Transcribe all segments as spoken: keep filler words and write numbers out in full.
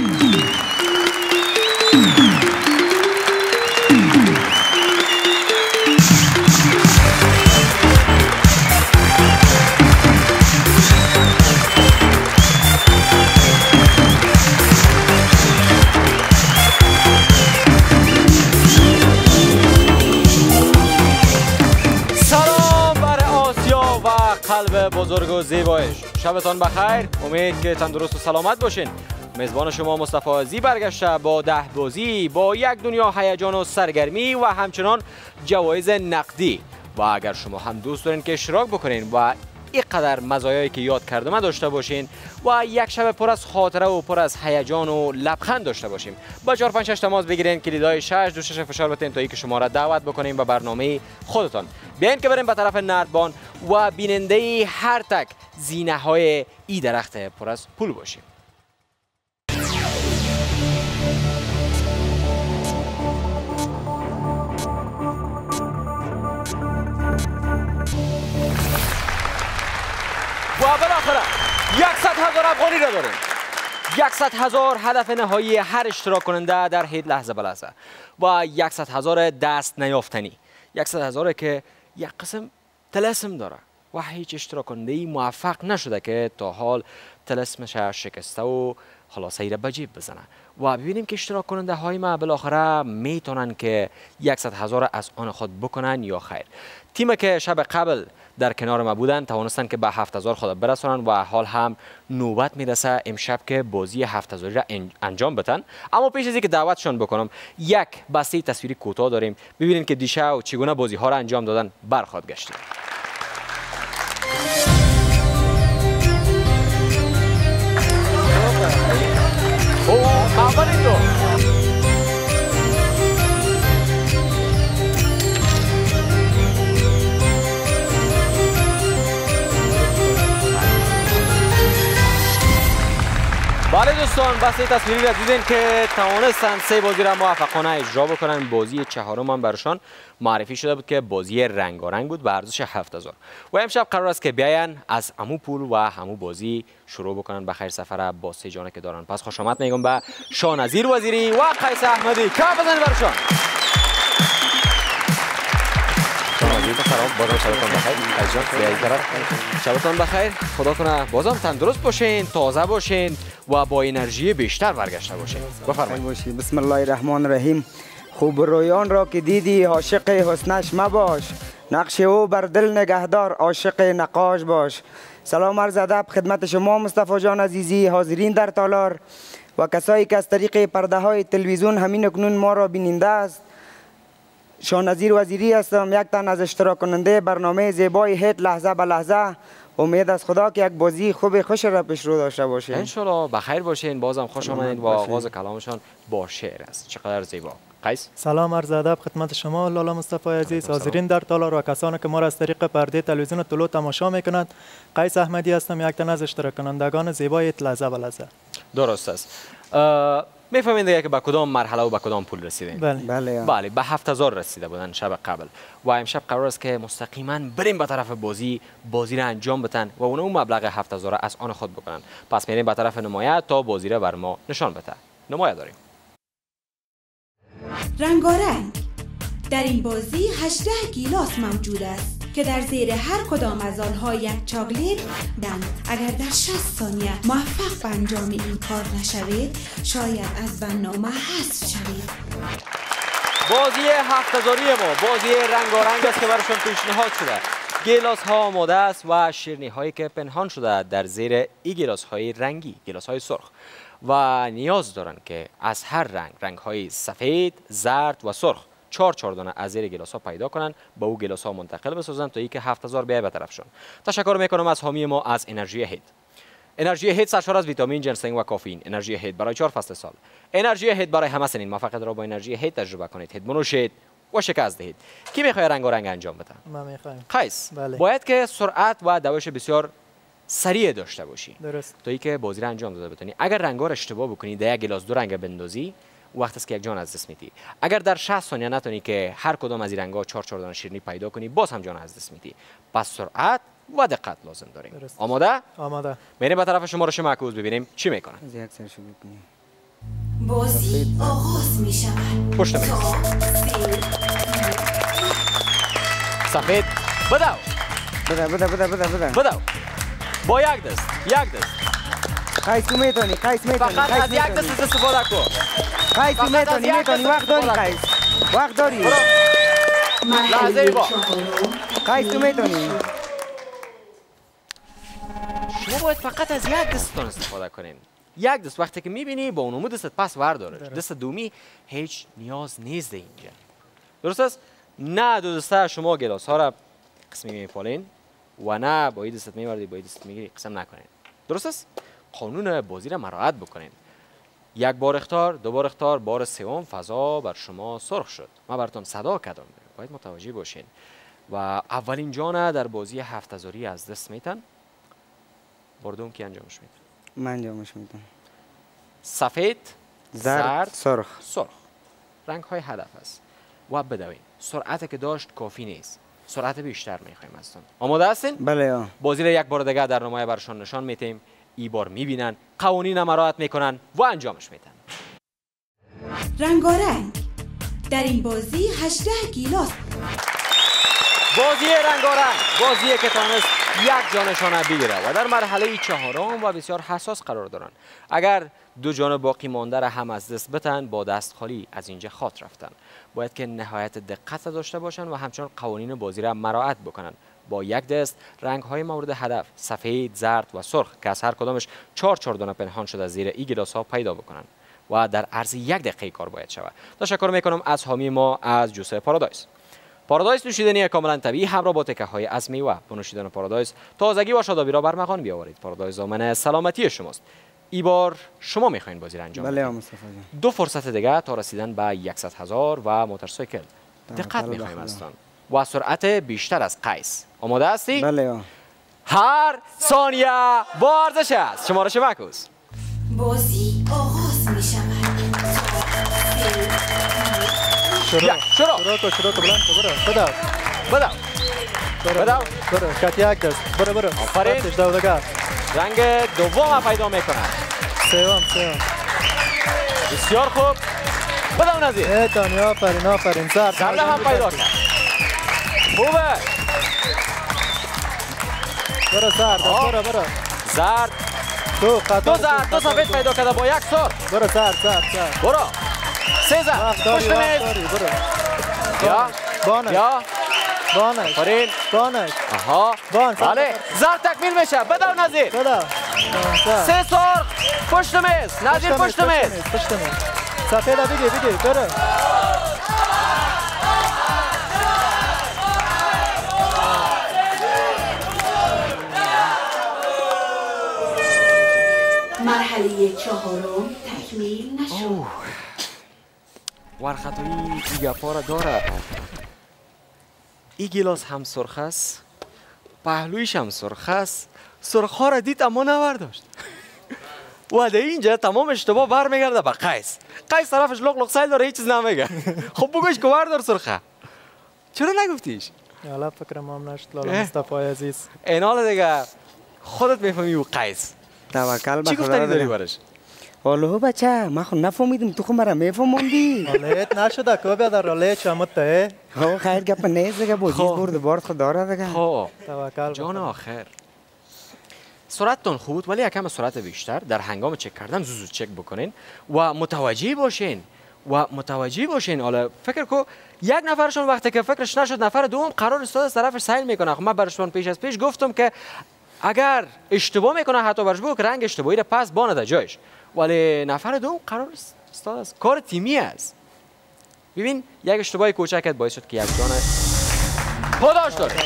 قلب بزرگ و زیبایش، شبتان بخیر. امید که تندرست و سلامت باشین. میزبان شما مصطفی عزیزی برگشته با ده بازی، با یک دنیا هیجان و سرگرمی و همچنان جوایز نقدی. و اگر شما هم دوست دارین که اشتراک بکنین و اینقدر مزایایی که یاد کردم داشته باشین و یک شب پر از خاطره و پر از هیجان و لبخند داشته باشیم، با چهار پنج شش تماس بگیرین، کلیدای شش دو شش فشار بتین تا اینکه شما را دعوت بکنیم به برنامه خودتان. بیاین که بریم به طرف نردبان و بیننده هر تک زینه های ای درخت پر از پول باشیم. و بالاخره صد هزار افغانی را داریم. صد هزار هدف نهایی هر اشتراک کننده در هیچ لحظه بلحظه و صد هزار دست نیافتنی. صد هزار که یک قسم طلسم داره و هیچ اشتراک کننده موفق نشده که تا حال طلسمش شکسته و خلاصه ای را به جیب بزنه. و ببینیم که اشتراک کننده های ما بالاخره میتونن که صد هزار از آن خود بکنن یا خیر. تیم که شب قبل در کنار ما بودن توانستن که به هفت هزار خود برسونن و حال هم نوبت میرسه امشب که بازی هفت هزاری را انجام بدن. اما پیش از اینکه دعوتشون بکنم یک بسته تصویری کوتاه داریم، ببینید که دیشب چگونه بازی ها را انجام دادن. برخواد گشتیم. اوه اولین دو بله دوستان، بسته تصویری را دیدین که توانستن سه بازی را موفقانه اجرا بکنن. بازی چهارم هم برشان معرفی شده بود که بازی رنگارنگ بود به ارزش هفت هزار و امشب قرار است که بیاین از همو پول و همو بازی شروع بکنن. بخیر سفر با سه جانه که دارن. پس خوش آمد میگم به شاهنظیر وزیری و قیس احمدی. کف بزنید برشان. بازم شبتان بخیر. شبتان بخیر. خدا کنه بازم تندرست باشین، تازه باشین و با انرژی بیشتر برگشته باشین. بفرمایید. بسم الله الرحمن الرحیم. خوب رویان را که دیدی عاشق حسنش مباش، نقش او بر دل نگهدار عاشق نقاش باش. سلام عرض ادب خدمت شما مصطفی جان عزیزی، حاضرین در تالار و کسایی که از طریق پرده های تلویزیون همین اکنون ما را بیننده است. شاهنظیر وزیری هستم، یک تن از اشتراک کننده برنامه زیبای هیت لحظه به لحظه. امید از خدا که یک بازی خوب خوش را پیش رو داشته باشین. ان شاء الله بخیر باشین. بازم خوش آمدید و آغاز کلامشان با شعر است. چقدر زیبا. قیس. سلام عرض ادب خدمت شما لالا مصطفی عزیز، حاضرین در تالار و کسانی که ما را از طریق پرده تلویزیون طلوع تماشا میکنند. قیس احمدی هستم، یک تن از اشتراک کنندگان زیبای هیت لحظه به لحظه. درست است. میفهمین دیگه که به کدام مرحله و به کدام پول رسیدین؟ بله بله بله به هفت هزار رسیده بودن شب قبل و امشب قرار است که مستقیما بریم به طرف بازی بازی را انجام بدن و اون مبلغ هفت هزار از آن خود بکنن. پس میریم به طرف نمایه تا بازی را بر ما نشان بده. نمایه داریم. رنگارنگ. در این بازی هجده گیلاس موجود است که در زیر هر کدام از آنها یک چاکلیت دند. اگر در شصت ثانیه موفق به انجام این کار نشوید شاید از برنامه حذف شوید. بازی هفت هزاری ما بازی رنگارنگ است که برایشان پیشنهاد شده. گیلاس ها آماده است و شیرینی هایی که پنهان شده در زیر این گیلاس های رنگی، گیلاس های سرخ، و نیاز دارن که از هر رنگ، رنگ های سفید، زرد و سرخ چهار چهار دانه از زیر گیلاس ها پیدا کنن، با او گیلاس ها منتقل بسازن تا اینکه هفت هزار بیای به طرفشون. تشکر میکنم از حامی ما از انرژی هیت. انرژی هیت سرشار از ویتامین، جنسنگ و کافئین. انرژی هیت برای چهار فصل سال. انرژی هیت برای همه سنین. موفقیت را با انرژی هیت تجربه کنید. هیت بنوشید و شکست دهید. کی میخواد رنگارنگ انجام بده؟ ما میخوایم. قیس. بله. باید که سرعت و دوش بسیار سریع داشته باشی. درست. تا اینکه بازی را انجام داده بتونی. اگر رنگا را اشتباه بکنی، در یک گلاس دو رنگ بندازی، وقت است که یک جان از دست میدی. اگر در شصت ثانیه نتونی که هر کدام از این رنگا چهار چهار دانه شیرینی پیدا کنی، باز هم جان از دست میدی. پس سرعت و دقت لازم داریم. درست. آماده؟ آماده. میریم به طرف شمارش معکوس ببینیم چی میکنن. از یک سر شروع کنیم. بازی آغاز می شود. پشت میز. سفید بدو بده بده بده بده بده بدو با یک دست یک دست قیس تو میتونی قیس میتونی فقط قیس از یک میتونی. دست استفاده کن. قیس تو فقط از میتونی یک میتونی دست وقت داری استفاده قیس وقت داری برو. لحظه با قیس تو میتونی شما باید فقط از یک دستتان استفاده کنین. یک دست وقتی که میبینی با اونمو دستت پس ورداره. دست دومی هیچ نیاز نیست اینجا. درست است؟ نه دو دسته شما گلاس ها را قسمی میپالین و نه با این دستت میوردی با این دستت میگیری قسم نکنین. درست است؟ قانون بازی را مراعات بکنین. یک بار اختار، دو بار اختار، بار سوم فضا بر شما سرخ شد. ما براتون صدا کردم. باید متوجه باشین. و اولین جانه در بازی هفت هزاری از دست میتن. بردوم کی انجامش میده؟ من انجامش میدم. سفید، زرد، زرد، سرخ. سرخ. رنگ های هدف است. و بدوین. سرعت که داشت کافی نیست. سرعت بیشتر میخوایم ازتون. آماده هستین؟ بله یا. بازی را یک بار دیگه در نمایه برشان نشان میتیم. ای بار میبینن، قوانین مراعات میکنن و انجامش میدن. رنگارنگ در این بازی هجده گیلاس. بازی رنگارنگ بازی که تانست یک جانشان بگیره و در مرحله چهارم و بسیار حساس قرار دارن. اگر دو جان باقی مانده را هم از دست بتن با دست خالی از اینجا خاط رفتن. باید که نهایت دقت داشته باشن و همچنان قوانین بازی را مراعات بکنن. با یک دست رنگ های مورد هدف سفید، زرد و سرخ که از هر کدامش چهار چهار دانه پنهان شده زیر این گلاس ها پیدا بکنن و در عرض یک دقیقه کار باید شود. تشکر میکنم از حامی ما از جوس پارادایس. پارادایس نوشیدنی کاملا طبیعی همراه با تکه های از میوه. با نوشیدن پارادایس تازگی و شادابی را برمغان بیاورید. پارادایس ضامن سلامتی شماست. ای بار شما میخواین بازی را انجام بله یا بدید. مصطفی جان. دو فرصت دیگه تا رسیدن به صد هزار و موتورسیکل. دقت میخوایم ازتان و سرعت بیشتر از قیس. آماده هستی؟ بله یا. هر ثانیه با ارزش است. شمارش معکوس. بازی آغاز می شود. شروع یا، شروع. شروع کن شروع کن بلند کن برو بدو بدو برو بدو. برو کت یک دست برو برو آفرین. دستش دو دگه رنگ دوم پیدا میکنه. سوم سوم بسیار خوب. بدو نزیر. ایتانی آفرین آفرین زرد زرد هم پیدا کرد. خوبه. برو زرد آه. برو برو زرد. دو خطا دو زرد دو سفید پیدا کرده با یک سر. برو زرد زرد زرد برو. سه زرد. وقت داری پشت وقت میز. داری برو یا بانش یا بانش آفرین. بانش آها. بان. بله. زرد تکمیل میشه. بدو نزیر. بدو سه سرخ. پشت میز. نزیر پشت میز. پشت میز سفید بگی بگی برو مرحله چهارم تکمیل نشد. ورخطایی ای گپا را داره. ای گلاس هم سرخ است، پهلویش هم سرخ است. سرخ ها را دید اما نورداشت. و در اینجا تمام اشتباه برمیگرده به قیس. قیس طرفش لق لق سیل داره هیچ چیز نمیگه. خب بگوش که وردار سرخه. چرا نگفتیش؟ حالا فکرم هم نشد لالا مصطفی عزیز. این حال دیگه خودت میفهمی و قیس توکل به چی خدا گفتنی داری دارم. برش؟ حالا بچه من خود نفهمیدم تو خود مرا میفهموندی. حالیت نشده که بیادر رالیت شمته خب خیر گپ نیست دیگه بازی خب. برد بارد خود داره دیگه. خب توکل جان آخر سرعتتون خوب بود ولی یکم سرعت بیشتر در هنگام چک کردن زوزو چک بکنین و متوجه باشین و متوجه باشین. حالا فکر کو یک نفرشون وقتی که فکرش نشد نفر دوم قرار استاد از طرفش سیل میکنه. خب من برشون پیش از پیش گفتم که اگر اشتباه میکنه حتی برش بگو که رنگ اشتباهی را پس بانده جایش، ولی نفر دوم قرار استاد از کار تیمی است. ببین یک اشتباهی کوچکت باعث شد که یک جان پاداش داره.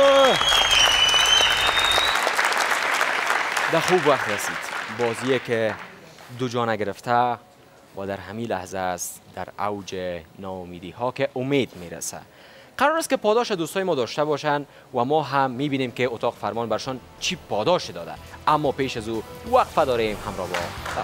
در خوب وقت رسید. بازیه که دو جانه گرفته و در همین لحظه است در اوج ناامیدی ها که امید میرسه. قرار است که پاداش دوستای ما داشته باشن و ما هم میبینیم که اتاق فرمان برشان چی پاداش داده. اما پیش از او وقفه داریم همراه با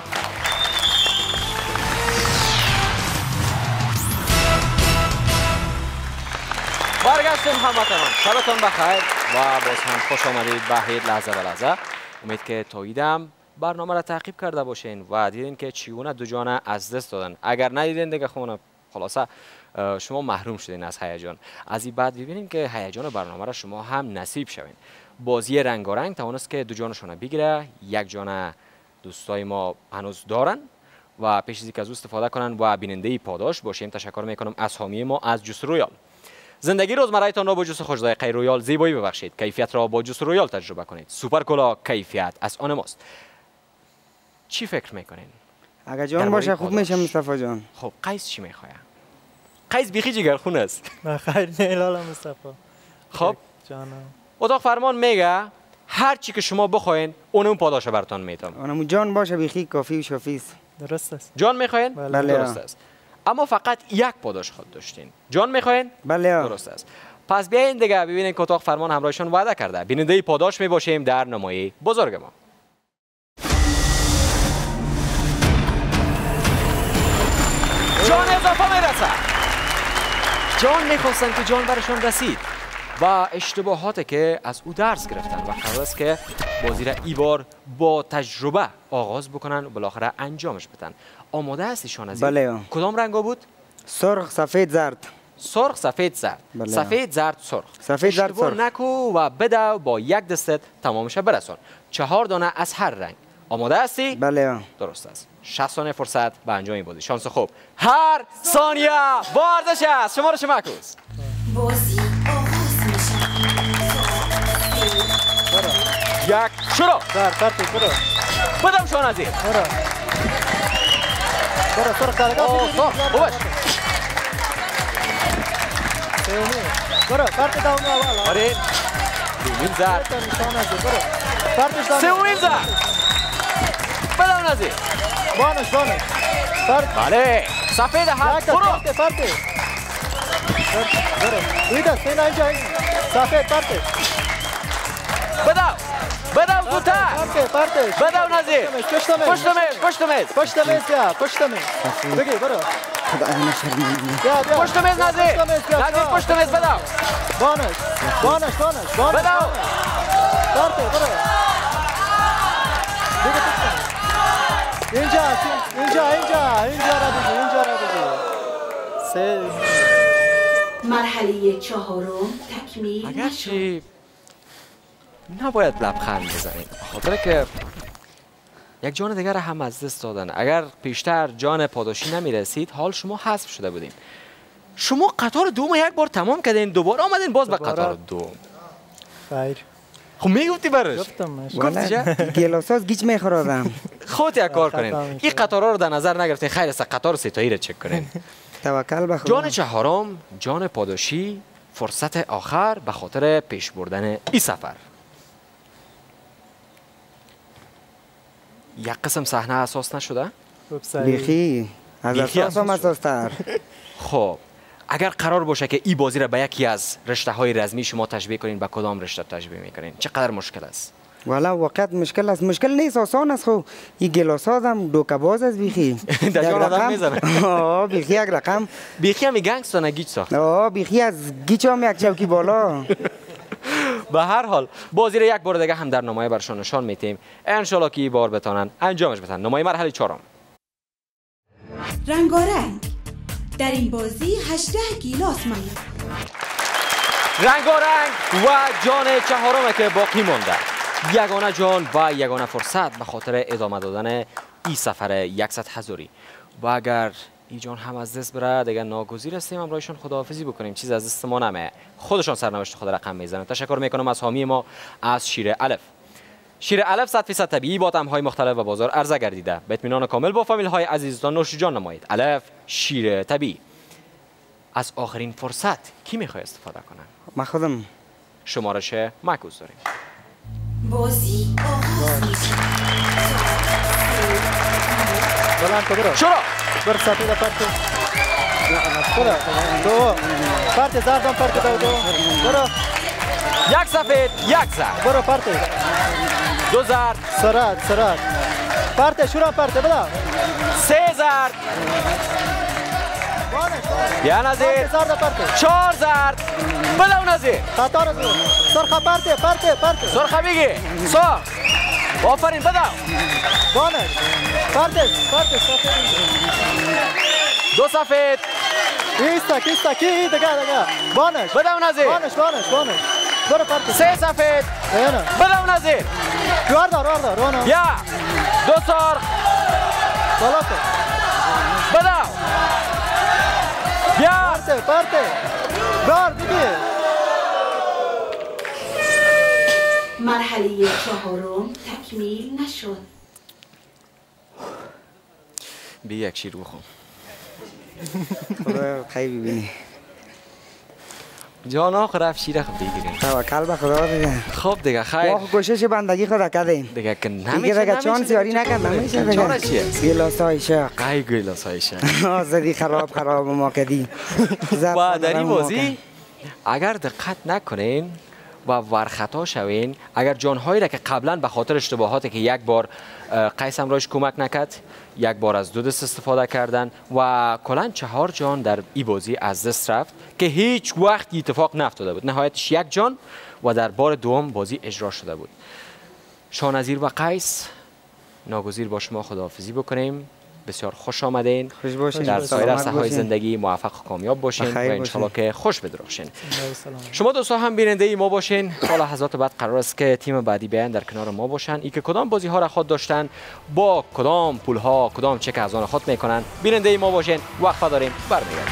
برگشتیم هموطنان. شبتان بخیر و باز هم خوش آمدید به هیچ لحظه به لحظه. امید که تاییدم برنامه را تعقیب کرده باشین و دیدین که چگونه دو جانه از دست دادن. اگر ندیدین دیگه خونه خلاصه شما محروم شدین از هیجان. از این بعد ببینیم که هیجان برنامه را شما هم نصیب شوین. بازی رنگارنگ توانست که دو جانشون بگیره. یک جان دوستای ما هنوز دارن و پیش از اینکه از او استفاده کنن و بیننده پاداش باشیم تشکر میکنم از حامی ما از جوس رویال. زندگی روزمره‌تان را با جوس خوش ذائقه رویال زیبایی ببخشید. کیفیت را با جوس رویال تجربه کنید. سوپر کولا کیفیت از آن ماست. چی فکر میکنین؟ اگه جان باشه خوب میشه مصطفی جان. خب قیس چی میخواد؟ قیس بیخی جگرخون است. نه خیر نه لالا مصطفی. خب جانم. اتاق فرمان میگه هر چی که شما بخواین اون اون پاداش براتون میدم. اونم جان باشه بیخی کافی و شافی است. درست است. جان میخواین؟ بله. درست است. اما فقط یک پاداش خود داشتین. جان میخواین؟ بله. درست است. پس بیاین دیگه ببینین که اتاق فرمان همراهشون وعده کرده. بیننده پاداش می باشیم در نمایی بزرگ ما. جان اضافه میرسه. جان میخواستن که جان برشان رسید و اشتباهاتی که از او درس گرفتن و قرار است که بازی را ای بار با تجربه آغاز بکنن و بالاخره انجامش بدن. آماده هستی شانزی؟ بله. کدام رنگا بود؟ سرخ، سفید، زرد. سرخ، سفید، زرد. بله. سفید، زرد، سرخ. سفید، زرد، اشتباه سرخ. نکو و بده با یک دستت تمامش برسان. چهار دانه از هر رنگ. آماده هستی؟ بله. درست است. شصت ثانیه فرصت به انجام این بازی. شانس خوب. هر ثانیه ورزش است. شما رو شمکوز. بازی آغاز میشه. یک شروع. در پرتی برو. بدم شانزی. برو. برو سرخ درگاه. آه سرخ. خوبش. برو پرتی داون اول. آره. دومین زرد. برو. پرتش داون. سومین زرد. بدم نزی. بانش بانش. پرت. بله. سفید هفت. برو. پرتی پرتی. برو. ایده سین اینجا. سفید پرتی. بدم. بدم زودتر. پرتی پرتی. بدم نزی. پشت میز. پشت میز. پشت میز. پشت میز یا پشت میز. بگی برو. خدا نشرمونی. بیا بیا. پشت میز نزی. نزی پشت میز بدم. بانش. بانش بانش. بانش. بدم. پرتی برو. دیگه اینجا اینجا اینجا اینجا را بگی اینجا را بگی سه مرحله چهارم تکمیل اگر نشد. چی نباید لبخند بزنید خاطر که یک جان دیگر هم از دست دادن. اگر پیشتر جان پاداشی نمی رسید حال شما حذف شده بودین. شما قطار دوم یک بار تمام کردین دوباره آمدین باز به قطار دوم. خیر خب میگفتی برش گفتم گفتی گلاساز گیج میخورادم. خودت یک کار کنین این قطارا رو در نظر نگرفتین. خیر است قطار ستایی رو چک کنین. توکل به خدا. جان چهارم جان پاداشی فرصت آخر به خاطر پیش بردن این سفر. یک قسم صحنه اساس نشده؟ بیخی از بیخی اساس هم اساس اساستر. خب اگر قرار باشه که این بازی را به یکی از رشته های رزمی شما تشبیه کنین به کدام رشته تشبیه میکنین؟ چقدر مشکل است؟ والا واقعا مشکل است. مشکل نیست آسان است. خو این گلاساز هم دوکه باز است بیخی. در جان آدم میزنه. آه بیخی یک رقم. بیخی هم گنگستر گیج ساخت. آه بیخی از گیج هم یک چوکی بالا. به هر حال بازی را یک بار دیگه هم در نمایه برشان نشان میتیم. ان شاءالله که این بار بتونن انجامش بدن. نمایه مرحله چهارم. رنگارنگ در این بازی هجده گیلاس مانید. رنگارنگ و جان چهارم که باقی مانده. یگانه جان و یگانه فرصت به خاطر ادامه دادن این سفر یکصد هزاری. و اگر این جان هم از دست بره دیگه ناگزیر هستیم همراهشان خداحافظی بکنیم. چیز از دست ما نمه. خودشان سرنوشت خود رقم میزنن. تشکر میکنم از حامی ما از شیر الف. شیر الف صد فیصد طبیعی با طعم‌های مختلف و بازار عرضه گردیده. به اطمینان کامل با فامیل‌های عزیزتان نوش جان نمایید. الف شیر طبیعی. از آخرین فرصت کی میخواد استفاده کنه؟ ما خودم. شمارش معکوس داریم. بازی آغاز میشه. بلند برو شروع. برو سفید پرتی. برو دو پرتی زردم پرتی دو دو برو یک سفید یک زرد. برو پرتی دو زرد. سرعت سرعت پرتی شروع پرتی بدا سه زرد. بیا نزید. زرد پرتی چهار زرد. بلو نزید. خطا رو سرخ پرتی پرتی پرتی سرخه بگی. سرخ. آفرین بدو. بانش پرتش پرتش سفید دو سفید. ایستا کیستا کی دیگه دیگه بانش بدو نظیر. بانش بانش بانش برو پرتش سه سفید. اینا بدو نظیر. وار دار وار دار وانا یا دو سرخ. بالا تو بدو. بیا. پرته پرته بار دیگه. مرحله چهارم تکمیل نشد. بی یک شیر بخون. خدا خیلی ببینی. جان آخر رفت شیر خود بگیریم. توکل به خدا دیگه. خب دیگه خیر. ما کوشش بندگی خود کردیم. دیگه که دیگه نمیشه. دیگه چون سیاری نکرد نمیشه دیگه. چون چیه؟ گیلاس های شق. قای گیلاس های شق. آزادی خراب خراب ما کردی. و در این بازی اگر دقت نکنین و ورخطا شوین، اگر جانهایی را که قبلا به خاطر اشتباهاتی که یک بار قیس امرایش کمک نکرد، یک بار از دو دست استفاده کردن و کلا چهار جان در این بازی از دست رفت که هیچ وقت اتفاق نیفتاده بود. نهایتش یک جان و در بار دوم بازی اجرا شده بود. شاهنظیر و قیس ناگزیر با شما خداحافظی بکنیم. بسیار خوش آمدین. خوش باشین. در سایر سلامت عرصه‌های باشین. زندگی موفق و کامیاب باشین و بخیر انشالله باشین. که خوش بدرخشین. شما دوستا هم بیننده ای ما باشین. تا لحظات بعد قرار است که تیم بعدی بیان در کنار ما باشن. ای که کدام بازی ها را خود داشتن، با کدام پول ها، کدام چک از آن خود میکنن. بیننده ای ما باشین. وقفه داریم، برمیگردیم.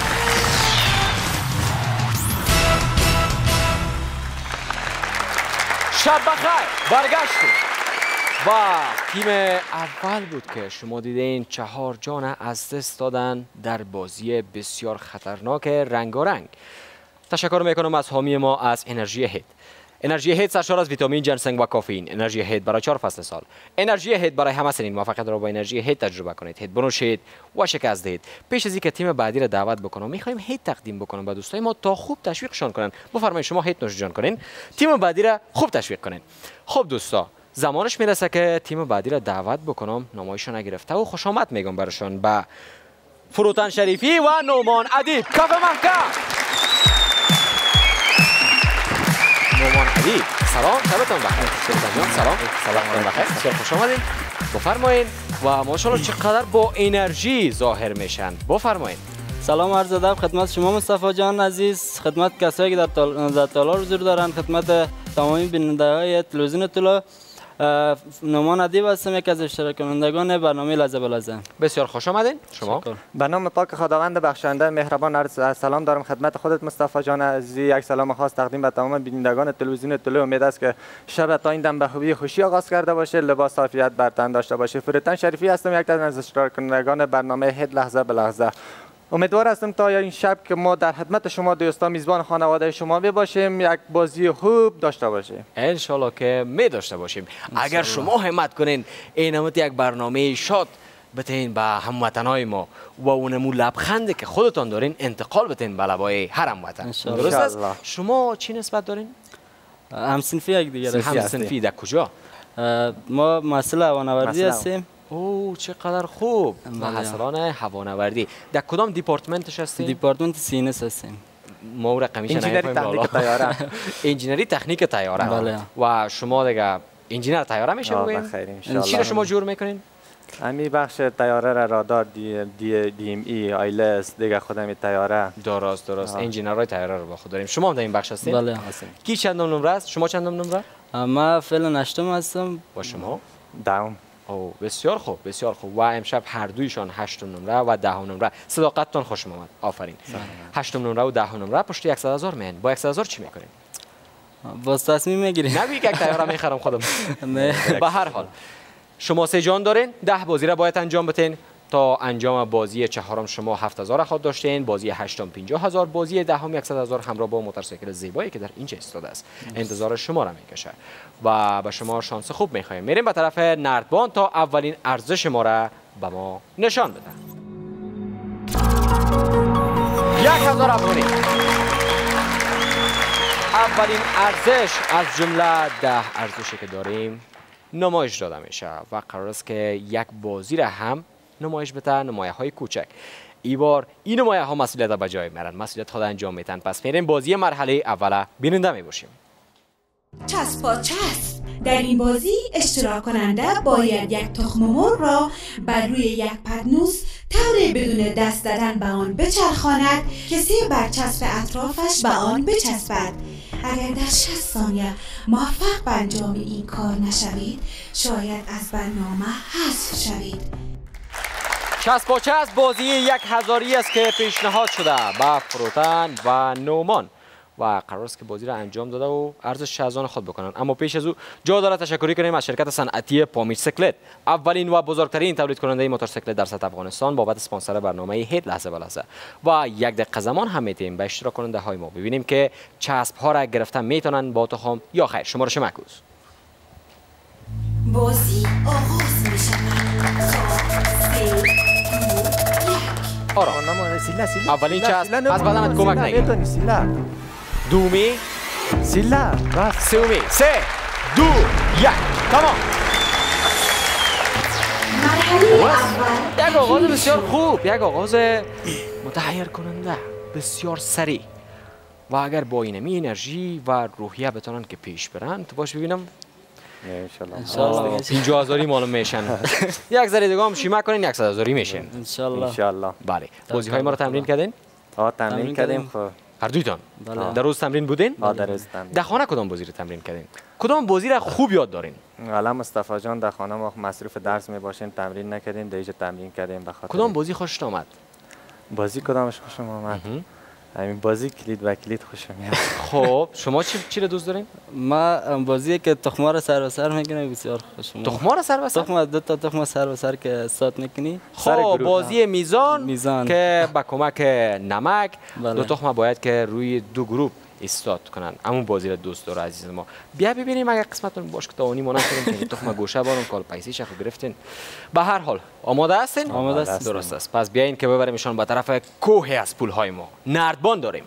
شب بخیر. برگشتیم. و تیم اول بود که شما دیدین چهار جان از دست دادن در بازی بسیار خطرناک رنگارنگ. تشکر میکنم از حامی ما از انرژی هید. انرژی هید سرشار از ویتامین، جنسنگ و کافئین. انرژی هید برای چهار فصل سال. انرژی هید برای همه سنین. موفقیت را با انرژی هید تجربه کنید. هید بنوشید و شکست دهید. پیش از اینکه تیم بعدی را دعوت بکنم میخوایم هید تقدیم بکنم به دوستای ما تا خوب تشویقشان کنن. بفرمایید شما هید نوش جان کنین. تیم بعدی را خوب تشویق کنین. خب دوستا، زمانش میرسه که تیم بعدی را دعوت بکنم. نامایشان نگرفته و خوش آمد میگم برشان به فروتن شریفی و نومان ادیب. کف محکم. نومان ادیب، سلام، شبتون بخیر. سلام، سلام، سلام بخیر. بسیار خوش آمدین. بفرمایید و ماشاءالله چقدر با انرژی ظاهر میشن. بفرمایید. سلام عرض ادب خدمت شما مصطفی جان عزیز، خدمت کسایی که در تال... تالار حضور دارن، خدمت تمامی بیننده های تلویزیون طلا. نومان ادیب هستم، یک از اشتراک کنندگان برنامه لحظه به لحظه. بسیار خوش آمدین. شما به نام پاک خداوند بخشنده مهربان عرض سلام دارم خدمت خودت مصطفی جان عزیز. یک سلام خاص تقدیم به تمام بینندگان تلویزیون طلوع. امید است که شب تا این دم به خوبی خوشی آغاز کرده باشه، لباس عافیت بر تن داشته باشه. فروتن شریفی هستم، یک از اشتراک کنندگان برنامه هید لحظه به لحظه. امیدوار هستم تا این شب که ما در خدمت شما دوستان میزبان خانواده شما باشیم، یک بازی خوب داشته باشیم. ان شاءالله که می داشته باشیم. اگر شما همت کنین اینمت یک برنامه شاد بتین به هموطنای ما و اونمو لبخنده که خودتان دارین انتقال بتین به لبای هر هموطن. درست است؟ شما چی نسبت دارین؟ همسنفی یک دیگه. همسنفی در کجا؟ ما مسئول هوانوردی هستیم. اوه چقدر خوب. محصلان هوانوردی. در کدام دیپارتمنتش هستین؟ دیپارتمنت سینس هستیم. ما رقمیش انجینری تکنیک طیاره. انجینری تکنیک طیاره. بله. و شما دیگه انجینر طیاره میشه بگین؟ بخیر ان شاء الله. چی رو شما جور میکنین؟ امی بخش طیاره را رادار دی دی دی ام ای آیلس دیگه خودم طیاره. درست درست. انجینرهای طیاره رو با خود داریم. شما هم در این بخش هستین؟ بله هستیم. کی چندم نمره است؟ شما چندم نمره؟ ما فعلا هشتم هستم. با شما؟ دهم. او بسیار خوب، بسیار خوب. و امشب هر دویشان هشتم نمره و دهم نمره. صداقتتان خوشم آمد. آفرین. هشتم نمره و دهم نمره پشت صد هزار میان. با صد هزار چی میکنین؟ باز تصمیم میگیریم. نگویی که یک طیاره میخرم خودم. نه. به هر حال شما سه جان دارین، ده بازی را باید انجام بدین. تا انجام بازی چهارم شما هفت هزار خود داشتین، بازی هشتم پنجاه هزار، بازی دهم صد هزار همراه با موتورسیکل زیبایی که در اینجا ایستاده است. انتظار شما را میکشه و به شما شانس خوب میخوایم. میریم به طرف نردبان تا اولین ارزش ما را به ما نشان بده. یک هزار افغانی. اولین ارزش از جمله ده ارزشی که داریم نمایش داده میشه و قرار است که یک بازی را هم نمایش بده، نمایه های کوچک. ای بار این نمایه ها مسئولیت به جای میرن، مسئولیت خود انجام میتن. پس میریم بازی مرحله اول بیننده می باشیم. چسبا چسب در این بازی اشتراک کننده باید یک تخم مرغ را بر روی یک پتنوس طور بدون دست دادن به آن بچرخاند که سه برچسب اطرافش به آن بچسبد. اگر در شصت ثانیه موفق به انجام این کار نشوید شاید از برنامه حذف شوید. چسب با چسب بازی یک هزاری است که پیشنهاد شده به فروتن و نومان و قرار است که بازی را انجام داده و ارزش از آن خود بکنند. اما پیش از او جا دارد تشکری کنیم از شرکت صنعتی پامیج سیکلت، اولین و بزرگترین تولید کننده موتورسیکلت در سطح افغانستان، بابت اسپانسر برنامه هیت لحظه به لحظه. و یک دقیقه زمان هم میتیم به اشتراک کننده های ما ببینیم که چسب ها را گرفتن میتونن با تخم یا خیر. شمارش معکوس. بازی آغاز می شود. آرام. اولین چسب از بدنت کمک نگیر. دومی، سیلا، بس. سومی، سه، دو، یک، تمام. مرحله اول. یک آغاز بسیار خوب، یک آغاز متحیر کننده، بسیار سریع. و اگر با اینمی انرژی و روحیه بتونن که پیش برن، تو باش ببینم انشالله پنجاه هزاری معلوم میشن. یک ذره دیگه هم شیمه کنین یک صد هزاری میشن انشالله. انشالله. بله. بازی های ما رو تمرین کردین؟ آه تمرین کردیم. خب هر دویتان؟ بله. در روز تمرین بودین؟ آه در روز تمرین. در خانه کدام بازی رو تمرین کردین؟ کدام بازی را خوب یاد دارین؟ حالا مصطفی جان در خانه ما مصروف درس می باشین، تمرین نکردیم، دیگه تمرین کردیم به خاطر. کدام بازی خوشت آمد؟ بازی کدامش خوشم آمد؟ همین بازی کلید و کلید خوشم میاد. خب شما چی چی رو دوست دارین؟ ما بازی که تخمه را سر و سر میکنه بسیار خوشم. تخمه را سر و سر؟ تخمه دو تا تخمه سر و سر که استاد میکنی. خب بازی میزان میزان که با کمک نمک بله. دو تخمه باید که روی دو گروه استاد کنن. همون بازی رو دوست داره عزیز ما. بیا ببینیم اگه قسمتون باش که تاونی ما نکنیم که تخمه گوشه بارون کال پیسی شخو گرفتین. به هر حال آماده هستین؟ آماده هستیم. درست است. پس بیاین که ببریمشان به طرف کوه از پولهای ما. نردبان داریم.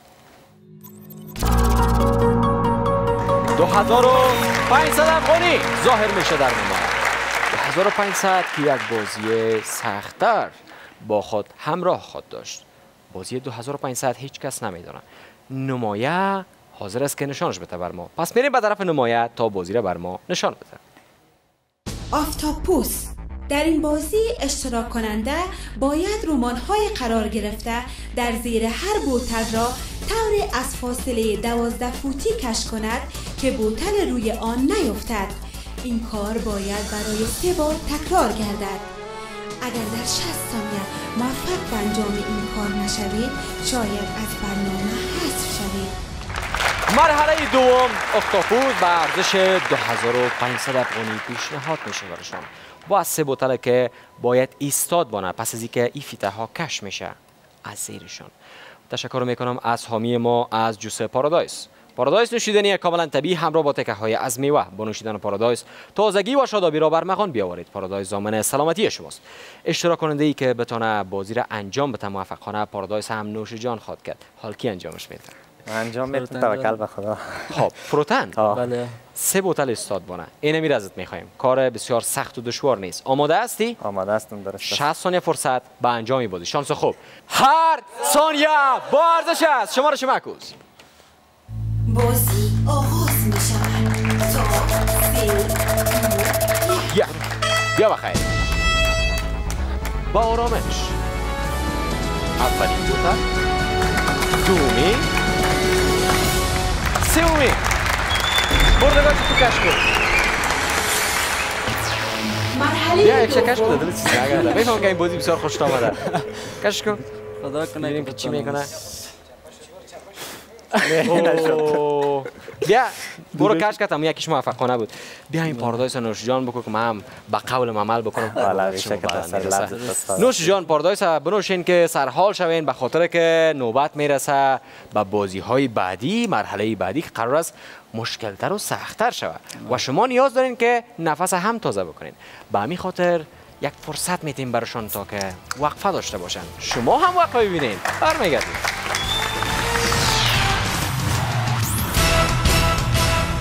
دو هزار و پانصد افغانی ظاهر میشه در نمایش. دو هزار و پانصد که یک بازی سخت‌تر با خود همراه خود داشت. بازی دو هزار و پانصد هیچ کس نمیدونه. نمایه حاضر است که نشانش بده بر ما. پس میریم به طرف نمایه تا بازی را بر ما نشان بده. آفتاپوس. در این بازی اشتراک کننده باید رمان‌های قرار گرفته در زیر هر بوتل را طور از فاصله دوازده فوتی کش کند که بوتل روی آن نیفتد. این کار باید برای سه بار تکرار گردد. اگر در شصت ثانیه موفق به انجام این کار نشوید شاید از برنامه حذف شوید. مرحله دوم اختاپوس به ارزش دو هزار و پانصد افغانی پیشنهاد میشه برشان. با سه بوتل که باید ایستاد بانه پس از اینکه این فیته ها کش میشه از زیرشان. تشکر میکنم از حامی ما از جوس پارادایس. پارادایس نوشیدنی کاملا طبیعی همراه با تکه های از میوه. با نوشیدن پارادایس تازگی و شادابی را برمغان بیاورید. پارادایس ضامن سلامتی شماست. اشتراک کننده ای که بتونه بازی را انجام بده موفقانه پارادایس هم نوش جان خواهد کرد. حال کی انجامش میده؟ انجام میده توکل به خدا. خب فروتن بله. سه بوتل استاد بانه. اینه می ازت میخوایم. کار بسیار سخت و دشوار نیست. آماده هستی؟ آماده هستم. درست. شصت ثانیه فرصت به انجام بازی. شانس خوب. هر ثانیه با ارزش است. شمارش معکوس. بازی آغاز می شود. تا سه دو یک. بیا بخیر. با آرامش. اولین بوتل. دومی. سومی. بردگاه تو کش کن. مرحله بیا یک کش دوم. کن. دلت چیزی نگرده. میفهم که این بازی بسیار خوشت آمده. کش کن. خدا کنه ببینیم که چی بتونم. میکنه. اوه. بیا برو کش کتم یکیش موفقانه بود. بیا این پارادایس نوش جان بکن که من هم به قولم عمل بکنم. بله شکر است. نوش جان پارادایس بنوشین که سرحال شوین به خاطر که نوبت میرسه به بازی های بعدی، مرحله بعدی که قرار است مشکلتر و سختتر شود و شما نیاز دارین که نفس هم تازه بکنین. به همین خاطر یک فرصت میتیم براشون تا که وقفه داشته باشن. شما هم وقفه ببینین. برمیگردیم.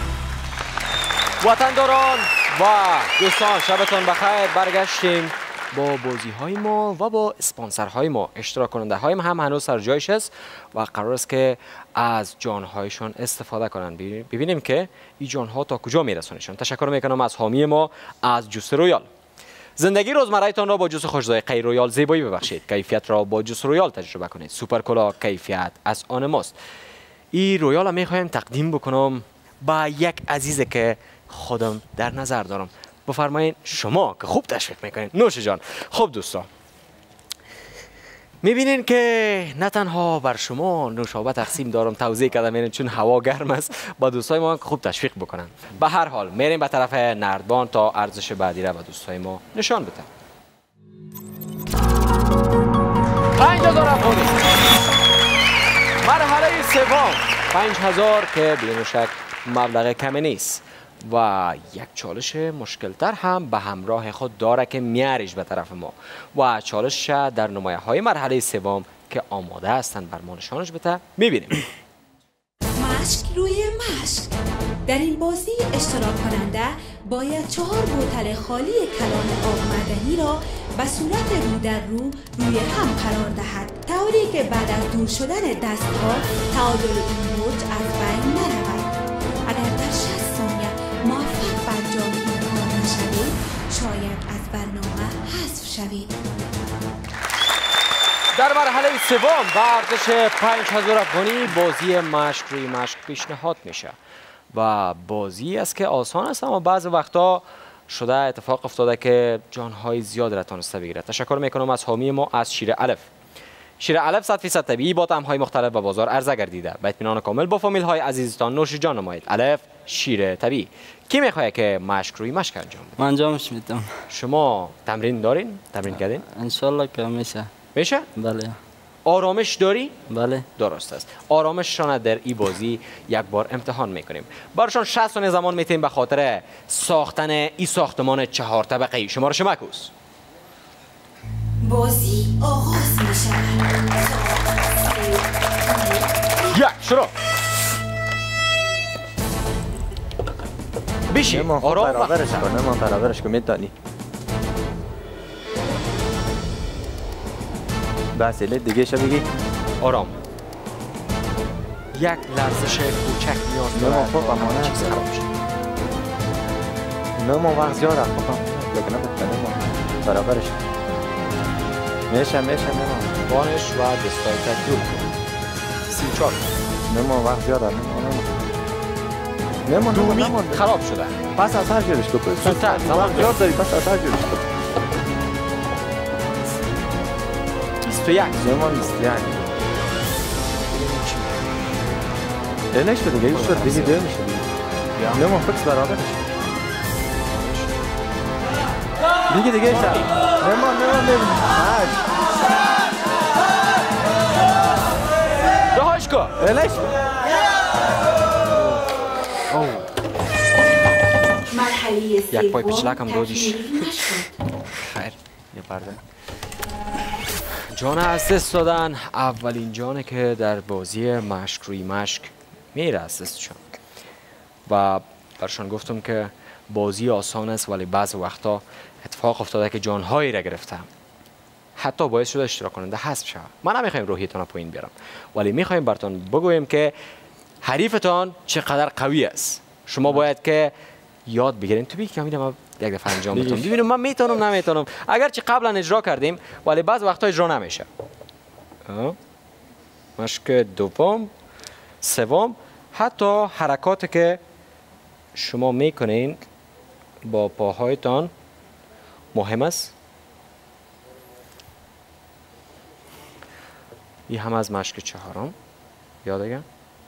وطنداران و دوستان شبتان بخیر. برگشتیم با بازی های ما و با اسپانسرهای ما. اشتراک کننده های ما هم هنوز سر جایش است و قرار است که از جان هایشان استفاده کنند. ببینیم که این جان ها تا کجا میرسونشان. تشکر میکنم از حامی ما، از جوس رویال. زندگی روزمره تان را با جوس خوش ذائقه رویال زیبایی ببخشید. کیفیت را با جوس رویال تجربه کنید. سوپر کولا کیفیت از آن ماست. این رویال میخوایم تقدیم بکنم با یک عزیزی که خودم در نظر دارم. بفرمایید شما که خوب تشویق میکنید. نوش جان. خب دوستان، میبینین که نه تنها بر شما نوشابه تقسیم دارم توضیح کردم، میبینین چون هوا گرم است با دوستای ما خوب تشویق بکنن. به هر حال میریم به طرف نردبان تا ارزش بعدی را به دوستای ما نشان بدم. پنج هزار افغانی مرحله سوم. پنج هزار که بدون شک مبلغ کمی نیست و یک چالش مشکلتر هم به همراه خود داره که میاریش به طرف ما و چالش در نمایه های مرحله سوم که آماده هستند بر ما نشانش بده. میبینیم مشک روی مشک. در این بازی اشتراک کننده باید چهار بوتل خالی کلان آب معدنی را به صورت رو در رو روی هم قرار دهد، طوری که بعد از دور شدن دستها تعادل این موج از بین نرود. اگر در شصت ثانیه موفق به انجام این کار نشوید، شاید از برنامه حذف شوید. در مرحله سوم به ارزش پنج هزار افغانی بازی مشک روی مشک پیشنهاد میشه و بازی است که آسان است، اما بعض وقتا شده اتفاق افتاده که جانهای زیاد را تونسته بگیره. تشکر میکنم از حامی ما، از شیر الف. شیر الف صد درصد طبیعی با طعم‌های مختلف به بازار عرضه گردیده. با اطمینان کامل با فامیل های عزیزتان نوش جان نمایید. الف شیر طبیعی. کی میخواد که مشک روی مشک انجام بده؟ من انجامش میدم. شما تمرین دارین؟ تمرین کردین؟ ان شاء الله که میشه. میشه؟ بله. آرامش داری؟ بله. درست است. آرامششان در این بازی یک بار امتحان میکنیم. برشان شصت ثانیه زمان میتیم به خاطر ساختن این ساختمان چهار طبقه‌ای. شما رو شمکوس. بازی آغاز میشود. یک شروع. بشی آرام برابرش کن. نمان برابرش کن. میتانی. بس اله دیگه شو بگی. آرام. یک لرزش کوچک نیاز داره. نمان خوب امانه چیز خراب شد. نمان وقت زیاد رفت بکنم. لکنه بکنه نمان برابرش میشه میشه نمان بانش و دستای تکیور کن. سی و چار. نمان وقت زیاد رفت. نمان نمان نمان خراب شده. پس از هر جورش کن. زودتر. زمان زیاد داری. پس از هر جورش کن. بیست و یک. نمان بیست و یک. الهش بده دیگه ایش شد دیگه دیگه میشه دیگه. نمان فکس برابرش. دیگه دیگه ایش شد. نمان نمان نمان. هشت. رهاش کن. الهش مرحله سوم. یک پای پیچلک هم دادیش. تکمیل نشد. خیر. یه پرده. جان از دست دادن اولین جانه که در بازی مشک روی مشک میره از دستشان و برشان گفتم که بازی آسان است ولی بعض وقتا اتفاق افتاده که جانهایی را گرفتم حتی باعث شده اشتراک کننده حذف شود. ما نمیخوایم روحیتان رو پایین بیارم ولی میخوایم براتون بگویم که حریفتان چقدر قوی است. شما باید که یاد بگیرین. تو بگی که من یک دفعه انجام بدم ببینم من میتونم نمیتونم. اگرچه قبلا اجرا کردیم ولی بعض وقتا اجرا نمیشه. مشک دوم، سوم، حتی حرکاتی که شما میکنین با پاهایتان مهم است. این هم از مشک چهارم. یاد اگه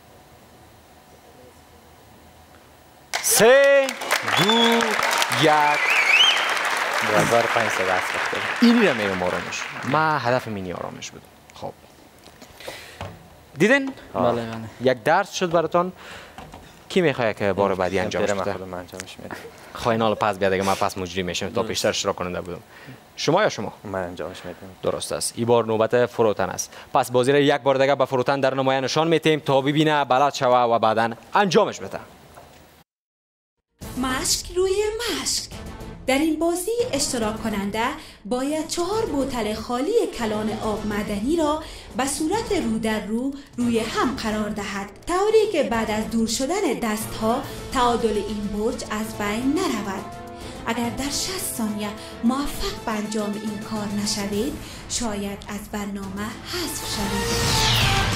سه دو یک برابر پنج سه دست بخته. اینی را میگم آرامش. من هدف مینی آرامش بودم. خب دیدین؟ بله بله. یک درس شد براتون. کی میخواد که بار بعدی انجامش بده؟ خودم انجامش میدم. خواینال پس بیاد اگه من پس مجری میشم تا پیشتر اشتراک کننده بودم. شما یا شما؟ من انجامش میدم. درست است. این بار نوبت فروتن است. پس بازی را یک بار دیگه به فروتن در نمایه نشان میتیم تا ببینه بلد شوه و بعداً انجامش بده. مشک روی مشک. در این بازی اشتراک کننده باید چهار بوتل خالی کلان آب معدنی را به صورت رو در رو روی هم قرار دهد، طوری که بعد از دور شدن دستها تعادل این برج از بین نرود. اگر در شصت ثانیه موفق به انجام این کار نشوید، شاید از برنامه حذف شوید.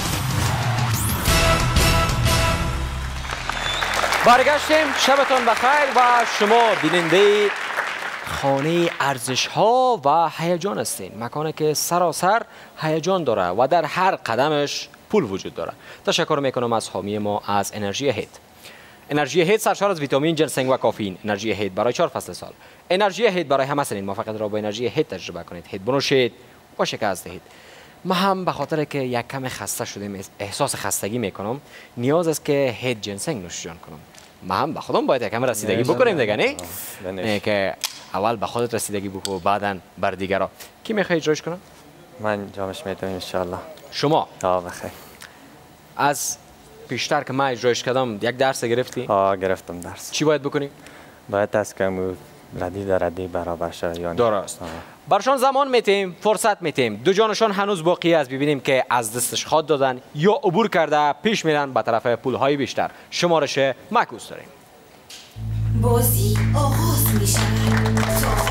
برگشتیم، شبتون بخیر و شما بیننده خانه ارزش ها و هیجان هستین. مکانی که سراسر هیجان داره و در هر قدمش پول وجود داره. تشکر میکنم از حامی ما از انرژی هید. انرژی هید سرشار از ویتامین، جنسنگ و کافئین. انرژی هید برای چهار فصل سال. انرژی هید برای همه سنین. موفقیت را با انرژی هید تجربه کنید. هید بنوشید و شکست دهید. ما هم به خاطر که یک کم خسته شدیم، احساس خستگی میکنم، نیاز است که هید جنسنگ نوشجان کنم. ما هم به خودم باید یک کم رسیدگی بکنیم دیگه، نه؟ نه که اول به خودت رسیدگی بکن بعداً بر دیگرا. کی میخواد اجراش کنه؟ من جامش میتونم ان شاء الله. شما؟ آه بخیر. از پیشتر که ما اجراش کردم یک درس گرفتی؟ آه گرفتم درس. چی باید بکنیم؟ باید از کم ردی در ردی برابر شد یا نه؟ درست. برشان زمان میتیم، فرصت میتیم. دو جانشان هنوز باقی است، ببینیم که از دستش خود دادن یا عبور کرده پیش میرن به طرف پولهای بیشتر. شمارش معکوس داریم. بازی آغاز می شود.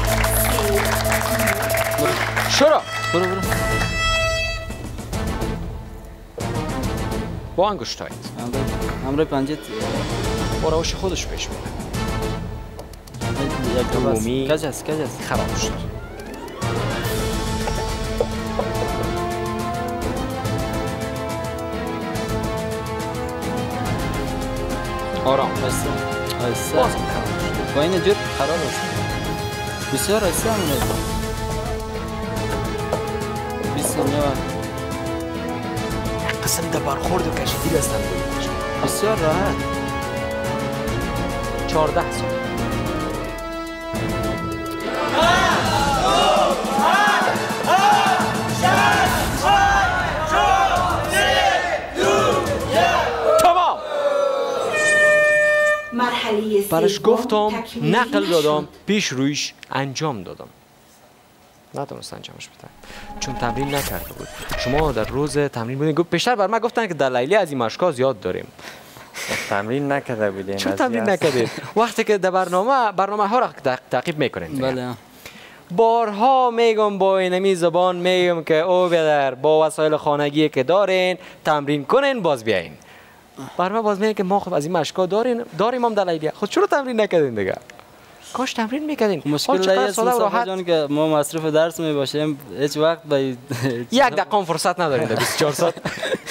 شروع. برو برو. با انگشتایت. همراه پنجت. با روش خودش پیش میره. عمومی کج است کج است خراب شد. آرام. آسته آسته بازم خراب شد. با این جور خراب است. بسیار آسته همونه بیست ثانیه و یک قسم در برخورد و کشیدی دستن بودید. بسیار راحت. چهارده سال. برش گفتم نقل دادم، پیش رویش انجام دادم. نتونست انجامش بدم چون تمرین نکرده بود. شما در روز تمرین بودین، گفت پیشتر بر من گفتن که در لیلی از این مشکا زیاد داریم. تمرین نکرده بودیم. چون تمرین نکردید؟ وقتی که در برنامه برنامه ها را تعقیب میکنیم. بله. بارها میگم با اینمی زبان میگم که او بیادر با وسایل خانگی که دارین تمرین کنین باز بیاین. بر ما باز میگن که ما خب از این مشکا دارین داریم هم در لیلی. خود چرا تمرین نکردین دیگه؟ کاش تمرین میکردین. مشکل لیلی است مصطفی جان که ما مصروف درس می باشیم، هیچ وقت به یک دقیقه فرصت نداریم در بیست و چهار ساعت.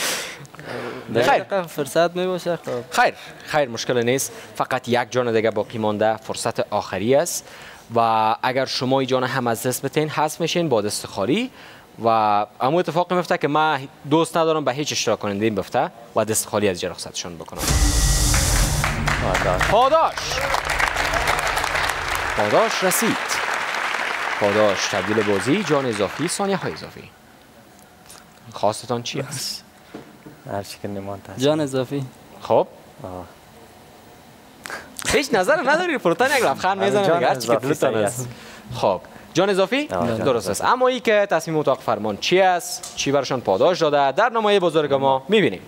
خیر فرصت می باشه. خب خیر خیر مشکل نیست. فقط یک جان دیگه باقی مانده، فرصت آخری است و اگر شما این جان هم از دست بتین حذف میشین با دست خالی و اما اتفاقی میفته که من دوست ندارم به هیچ اشتراک کننده این بفته و دست خالی از رخصتشون بکنم. پاداش پاداش رسید. پاداش تبدیل بازی، جان اضافی، ثانیه های اضافی. خواستتان چی است؟ هر چی که نمان هست. جان اضافی. خب هیچ نظر نداری؟ فروتن یک لبخند میزنه دیگه، هر چی که دلتان است. خب جان اضافی درست است. اما ای که تصمیم اتاق فرمان چی است، چی برشان پاداش داده، در نمای بزرگ ما میبینیم.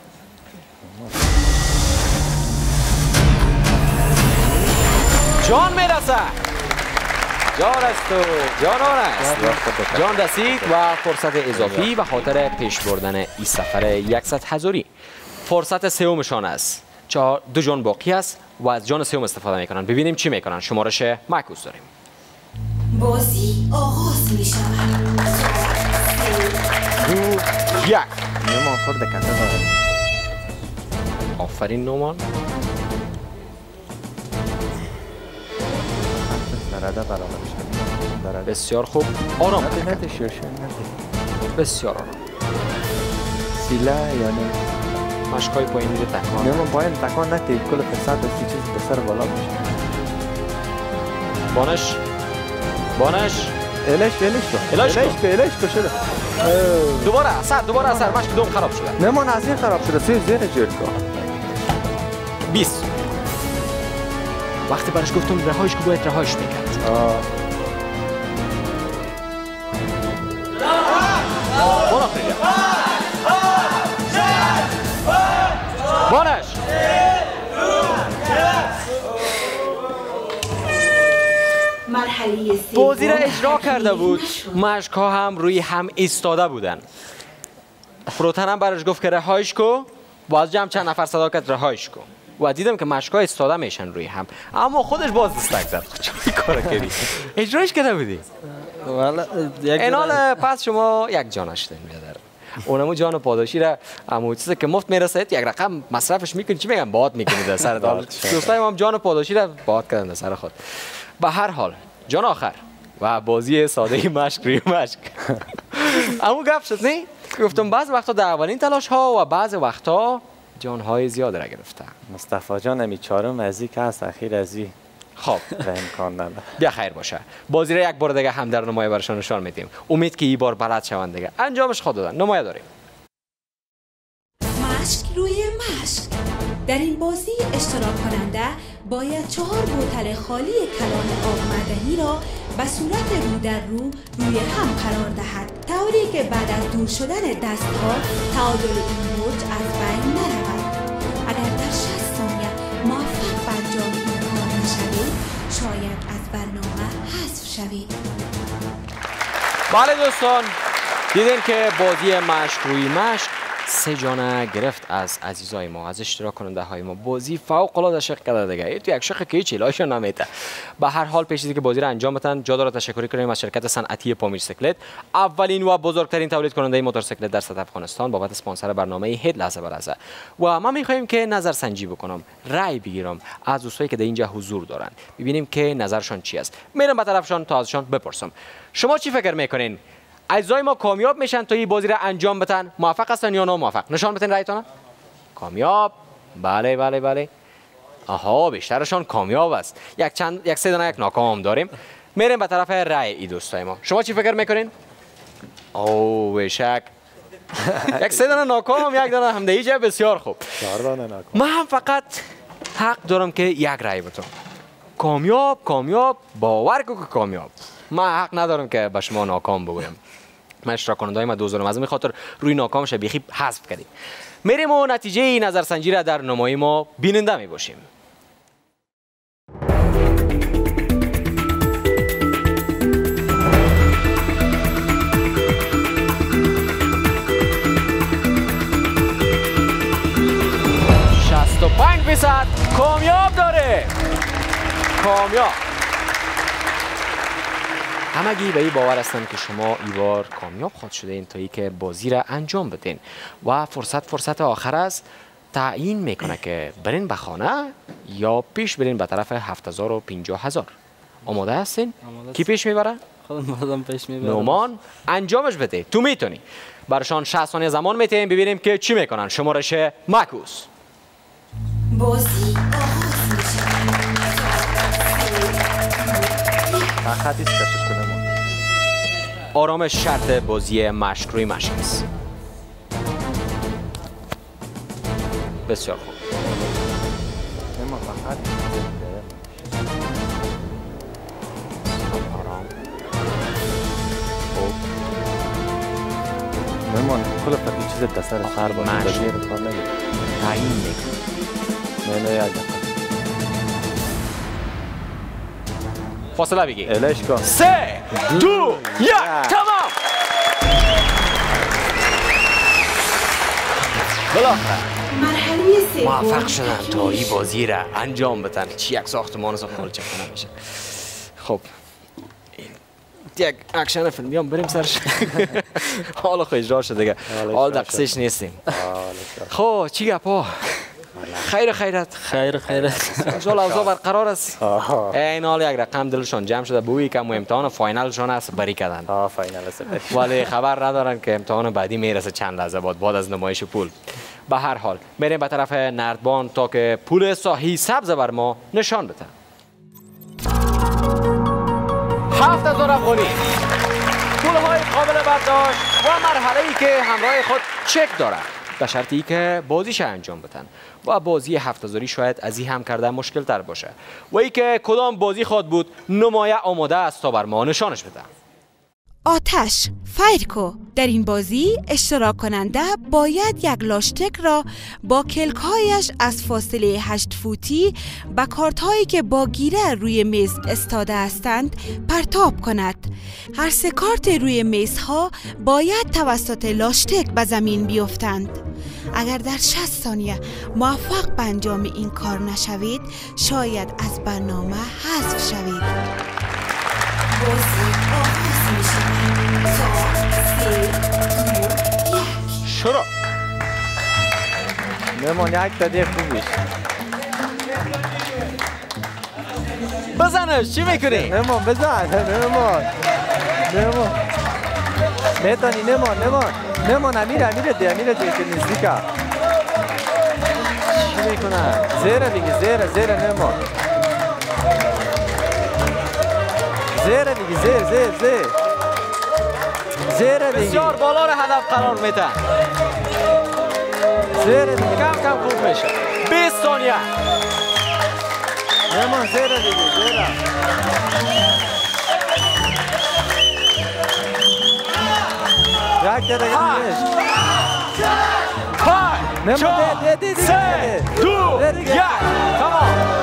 جان میرسه. جان است و جانان است. جان رسید و فرصت اضافی و خاطر پیش بردن این سفر صد هزاری. فرصت سومشان است. چهار دو جان باقی است و از جان سوم استفاده میکنن. ببینیم چی میکنن. شمارش معکوس داریم. بازی آغاز می شود. دو یک. نمان خورده کتا دارم. آفرین نومان. درده برابر شد. بسیار خوب. آرام. نده نده شیرشن نده. بسیار آرام. سیله یا نه؟ مشکای پایینی رو تکان. نمان پایین تکان نده. کل فرصت دستی چیز به سر بالا میشه. بانش. بانش. الش الش کن. الش کن. الش کن شده. دوباره اثر دوباره اثر مشک دوم خراب شده. نمان از این خراب شده. سیر زیر جلد کن. بیست. وقتی برش گفتم رهایش که باید رهایش میکرد. بان آخریده بانش مرحله بازی را اجرا کرده بود. مشک ها هم روی هم ایستاده بودن. فروتن هم برش گفت که رهایش کو. باز جمع چند نفر صدا کرد رهایش کو و دیدم که مشک ها ایستاده میشن روی هم، اما خودش باز دستک زد. چی کار کردی؟ اجرایش کرده بودی؟ اینال پس شما یک جانش دین بیادر. اونمو جان پاداشی را امو چیزی که مفت میرسه یک رقم مصرفش میکنی، چی میگم باد میکنی در سر دار. دوستای ما هم جان پاداشی را باد کردن در سر خود. به هر حال جان آخر و بازی ساده مشک روی مشک. امو گپ شد نه؟ گفتم بعض وقتا در اولین تلاش ها و بعض وقتا جان های زیاد را گرفته. مصطفی جان امی چهارم ازی که هست اخیر ازی. خب و امکان نداره. بیا خیر باشه. بازی را یک بار دیگه هم در نمایه برشان نشان میدیم. امید که این بار بلد شوند دیگه. انجامش خود دادن. نمایه داریم. مشک روی مشک. در این بازی اشتراک کننده باید چهار بوتل خالی کلان آب معدنی را به صورت رو در رو روی هم قرار دهد، طوری که بعد از دور شدن دستها تعادل این موج از بین نرود. اگر در شصت ثانیه موفق به انجام این کار نشوید، شاید از برنامه حذف شوید. بله دوستان، دیدین که بازی مشک روی مشک سه جانه گرفت از عزیزای ما، از اشتراک کننده های ما. بازی فوق العاده شق کرده دیگه. تو یک شق که هیچ علاجی نمیده. به هر حال پیش از اینکه بازی را انجام بدن جا داره تشکر کنیم از شرکت صنعتی پامیر سیکلت، اولین و بزرگترین تولید کننده موتورسیکلت در سطح افغانستان، بابت اسپانسر برنامه هید لحظه به لحظه. و ما میخوایم که نظر سنجی بکنم، رأی بگیرم از دوستایی که در اینجا حضور دارن، ببینیم که نظرشان چی است. میرم به طرفشان تا ازشان بپرسم شما چی فکر میکنین؟ اجزای ما کامیاب میشن تا این بازی را انجام بدن؟ موفق هستن یا ناموفق؟ نشان بدین رایتون. کامیاب. بله بله بله. آها، بیشترشان کامیاب است. یک چند یک سه دانه یک ناکام داریم. میریم به طرف رای ای دوستای ما. شما چی فکر میکنین؟ او بشک یک سه دانه ناکام، یک دانه همدهی. بسیار خوب. چهار دانه ناکام. من هم فقط حق دارم که یک رای بدم. کامیاب کامیاب باور کو که کامیاب. من حق ندارم که به شما ناکام بگویم. من اشتراک کننده های ما دوزارم از این خاطر روی ناکامش بیخی حذف کردیم. میریم و نتیجه نظرسنجی را در نمایی ما بیننده می باشیم. شصت و پنج درصد کامیاب داره. کامیاب. همگی به این باور هستن که شما این بار کامیاب خواهد شده این تا ای که بازی را انجام بدین و فرصت فرصت آخر است تعیین میکنه که برین به خانه یا پیش برین به طرف هفت هزار و پنجاه هزار. آماده هستین؟ کی پیش میبره؟ خودم پیش میبرم. نومان انجامش بده. تو میتونی. برشان شصت ثانیه زمان میتیم ببینیم که چی میکنن. شمارش معکوس. بازی آغاز میشه. خطی کشش کنم. آرامش شرط بازی مشک روی مشک است. بسیار خوب. آرام. خوب. نمان کل فقط چیز دستر سر باشه. مشک. بگیر کار نگیر. تعیین میکنه. نه نه یاد فاصله بگی. الش کن. سه دو یک تمام. بالاخره مرحله سوم موفق شدن تا این بازی را انجام بدن. چی یک ساختمان ساختمان چک کنم میشه. خب یک اکشن فیلمی هم بریم سرش. حالا خو اجرا شد دیگه. حال دقیقش نیستیم. خب چی گپا؟ خیر خیرت. خیر خیرت. جال اوضاع برقرار است. این حال یک رقم دلشان جمع شده بویی که امتحان فاینالشان است بری کردن. آه فاینال است. ولی خبر ندارن که امتحان بعدی میرسه چند لحظه بعد بعد از نمایش پول. به هر حال میریم به طرف نردبان تا که پول ساحی سبز بر ما نشان بده. هفت هزار افغانی. پول‌های قابل برداشت و مرحله‌ای که همراه خود چک دارد. به شرطی که بازیش انجام بدن و بازی هفت هزاری شاید از این هم کردن مشکل تر باشه و ای که کدام بازی خواد بود نمایه آماده است تا بر ما نشانش بده. آتش فایرکو در این بازی اشتراک کننده باید یک لاشتک را با کلکهایش از فاصله هشت فوتی به کارت هایی که با گیره روی میز استاده هستند پرتاب کند. هر سه کارت روی میز ها باید توسط لاشتک به زمین بیفتند. اگر در شصت ثانیه موفق به انجام این کار نشوید شاید از برنامه حذف شوید. بازی آغاز میشه. شروع. نمان یک داده خوبیش بزنش. چی میکنی؟ نمان بزن. نمان نمان میتانی. نمان نمان نمان امیر امیر دی امیر دی که نزدیکه. چی میکنه؟ زیره دیگه زیره زیره نمان زیره دیگه زیر زیر زیر زیره دیگه. بسیار بالا را هدف قرار میده. زیره دیگه. کم کم خوب میشه. بیست ثانیه. نمان زیره دیگه زیره. یک دقیقه نیست. پنج چهار سه دو یک تمام.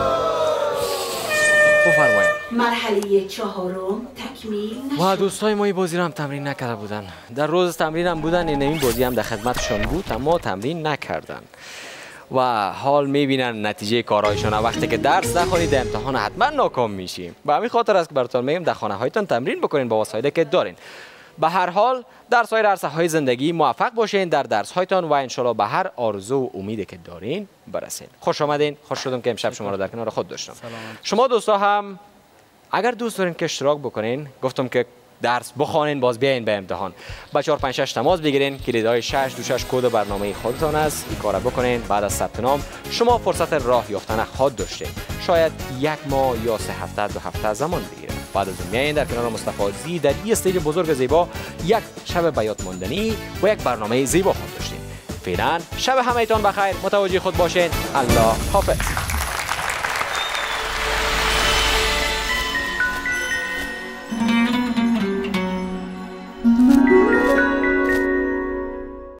بفرمایید. مرحله چهارم تکمیل نشد. و دوستای ما این بازی رو هم تمرین نکرده بودن. در روز تمرین هم بودن، این این بازی هم در خدمتشان بود اما تمرین نکردن و حال میبینن نتیجه کارهایشان. وقتی که درس نخونید در امتحان حتما ناکام میشیم. به همین خاطر است که براتون میگم در خانه هایتان تمرین بکنین با وسایلی که دارین. به هر حال در سایر عرصه های زندگی موفق باشین در درس هایتان و انشالله به هر آرزو و امیدی که دارین برسین. خوش آمدین. خوش شدم که امشب شما رو در کنار خود داشتم. شما دوستا هم اگر دوست دارین که اشتراک بکنین، گفتم که درس بخوانین باز بیاین به امتحان. با چهار پنج شش تماس بگیرین. کلیدهای شش دو شش کد برنامه خودتان است. این کارا بکنین. بعد از ثبت نام شما فرصت راه یافتن خود داشتین. شاید یک ماه یا سه هفته دو هفته زمان بگیره. بعد از اون میاین در کنار مصطفی عزیزی در این استیج بزرگ زیبا یک شب به یاد ماندنی و یک برنامه زیبا خود داشتین. فعلا شب همه‌تان بخیر. متوجه خود باشین. الله حافظ.